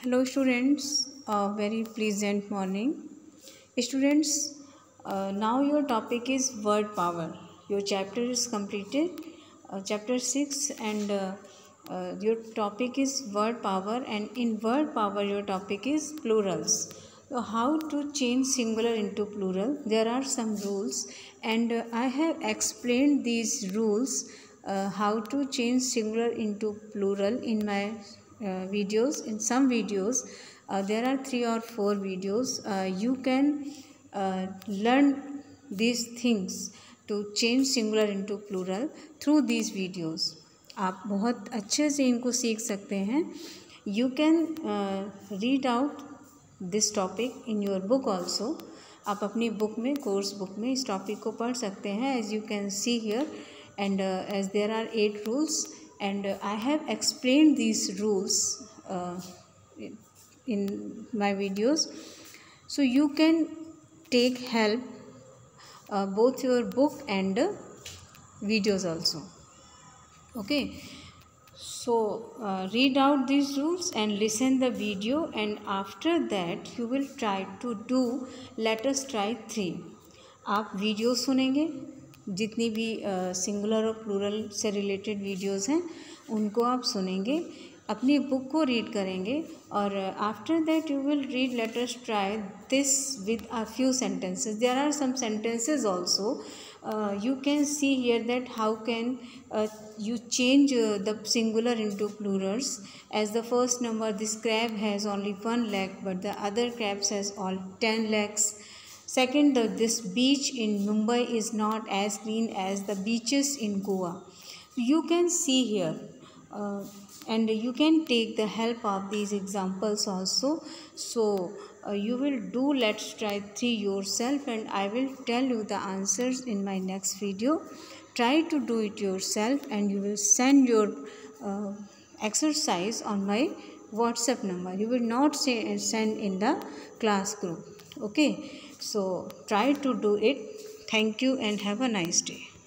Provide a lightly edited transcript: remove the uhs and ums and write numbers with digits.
Hello students, a very pleasant morning. Students, now your topic is word power. Your chapter is completed, chapter 6, and your topic is word power, and in word power your topic is plurals. So how to change singular into plural? There are some rules, and I have explained these rules, how to change singular into plural in my videos. In some videos there are 3 or 4 videos. You can learn these things to change singular into plural through these videos. आप बहुत अच्छे से इनको सीख सकते हैं. You can read out this topic in your book also. आप अपनी बुक में, कोर्स बुक में इस टॉपिक को पढ़ सकते हैं. As you can see here, and as there are 8 rules, and I have explained these rules in my videos, so you can take help both your book and videos also. Okay, so read out these rules and listen the video, and after that you will try to do let us try 3. आप video सुनेंगे, जितनी भी singular और plural से related videos हैं उनको आप सुनेंगे, अपनी बुक को रीड करेंगे, और after that you will read let us try this with a few sentences. There are some sentences also. You can see here that how can you change the singular into plurals. As the first number, this crab has only 1 leg but the other crabs has all 10 legs. Second, this beach in Mumbai is not as clean as the beaches in Goa. You can see here, and you can take the help of these examples also. So you will do let's try 3 yourself, and I will tell you the answers in my next video. Try to do it yourself, and you will send your exercise on my WhatsApp number. You will not send in the class group. Okay, so try to do it. Thank you and have a nice day.